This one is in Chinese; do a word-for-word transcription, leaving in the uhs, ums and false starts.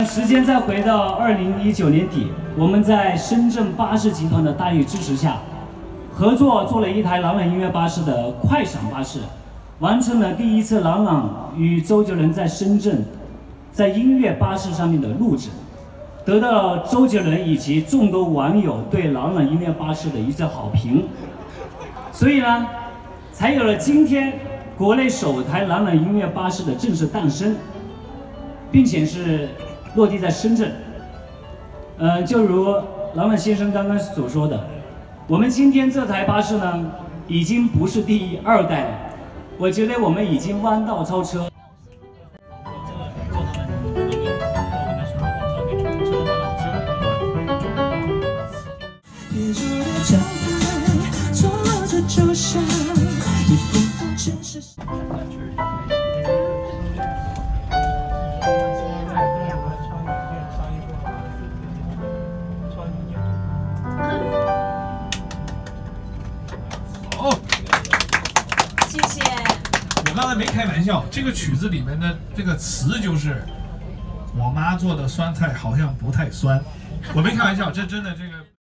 时间再回到二零一九年底，我们在深圳巴士集团的大力支持下，合作做了一台朗朗音乐巴士的快闪巴士，完成了第一次朗朗与周杰伦在深圳在音乐巴士上面的录制，得到了周杰伦以及众多网友对朗朗音乐巴士的一致好评。所以呢，才有了今天国内首台朗朗音乐巴士的正式诞生，并且是落地在深圳。呃，就如朗朗先生刚刚所说的，我们今天这台巴士呢，已经不是第二代了，我觉得我们已经弯道超车。 谢谢。 我刚才没开玩笑，这个曲子里面的这个词就是我妈做的酸菜好像不太酸，我没开玩笑，这真的这个。